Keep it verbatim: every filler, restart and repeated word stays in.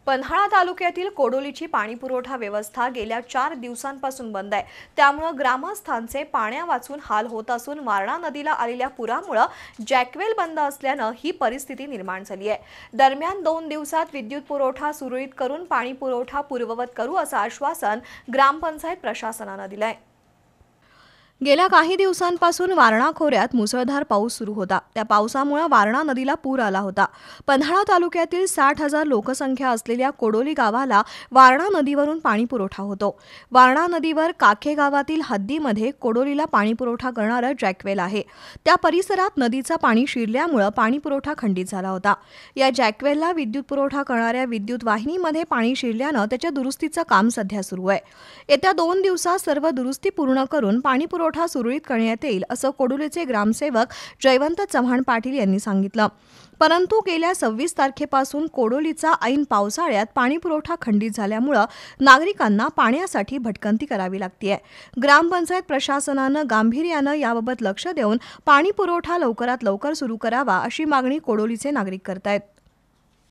पन्हाळा तालुक्यातील कोडोलीची पाणीपुरवठा व्यवस्था गेल्या चार दिवसांपासून बंद आहे। त्यामुळे ग्रामस्थांचे पाण्या वाचून हाल होत असून वारणा नदीला आलेल्या पुरामुळे जॅकवेल बंद असल्याने ही परिस्थिती निर्माण झाली आहे। दरम्यान दोन दिवसात विद्युत पुरवठा सुरळीत करून पाणीपुरवठा पूर्ववत करू असं आश्वासन ग्रामपंचायत प्रशासनाने दिले आहे। गेल्या काही दिवसांपासून वारणा खोऱ्यात मुसळधार पाऊस सुरू होता। त्या पावसामुळे वारणा नदीला पूर आला होता। पन्हाळा तालुक्यातील साठ हजार लोकसंख्या असलेल्या कोडोली गावाला वारणा नदीवरून पाणीपुरवठा होतो। वारणा नदीवर काखे गावातील हद्दीमध्ये कोडोलीला पाणीपुरवठा करणारं जॅकवेल आहे। त्या परिसरात नदीचं पाणी शिरल्यामुळे पाणीपुरवठा खंडित झाला होता। या जॅकवेलला विद्युत पुरवठा करणाऱ्या विद्युत वाहिनीमध्ये पाणी शिरल्यानं त्याच्या दुरुस्तीचं काम सध्या सुरू आहे। येत्या दोन दिवसात सर्व दुरुस्ती पूर्ण करून पाणीपुरवठा पुरवठा सुरळीत करण्यात येईल असं कोडोलीचे ग्रामसेवक जयवंत चव्हाण पाटील यांनी सांगितलं। परंतु गेल्या सव्वीस तारखेपासून कोडोलीचा ऐन पावसाळ्यात पाणीपुरवठा खंडित झाल्यामुळे नागरिकांना पाण्यासाठी भटकंती करावी लागते। ग्रामपंचायत प्रशासनानं गांभीर्यानं याबाबत लक्ष देऊन पाणीपुरवठा लवकरात लवकर सुरू करावा अशी मागणी कोडोलीचे नागरिक करतायत।